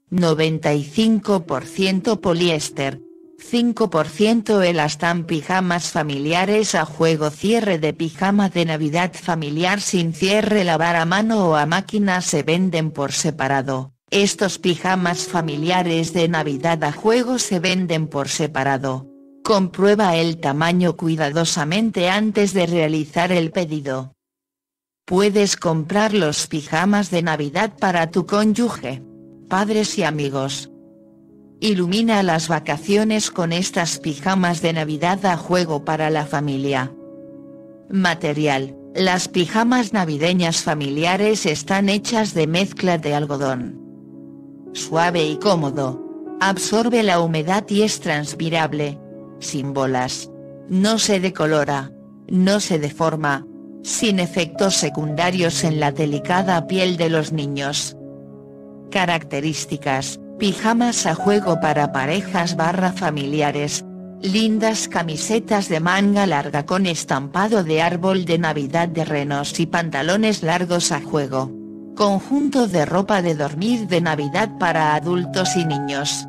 95% poliéster, 5% elastán. Pijamas familiares a juego. Cierre de pijama de Navidad familiar sin cierre. Lavar a mano o a máquina se venden por separado. Estos pijamas familiares de Navidad a juego se venden por separado. Comprueba el tamaño cuidadosamente antes de realizar el pedido. Puedes comprar los pijamas de Navidad para tu cónyuge, padres y amigos. Ilumina las vacaciones con estas pijamas de Navidad a juego para la familia. Material: las pijamas navideñas familiares están hechas de mezcla de algodón. Suave y cómodo. Absorbe la humedad y es transpirable. Sin bolas. No se decolora. No se deforma. Sin efectos secundarios en la delicada piel de los niños. Características: pijamas a juego para parejas / familiares. Lindas camisetas de manga larga con estampado de árbol de Navidad de renos y pantalones largos a juego. Conjunto de ropa de dormir de Navidad para adultos y niños.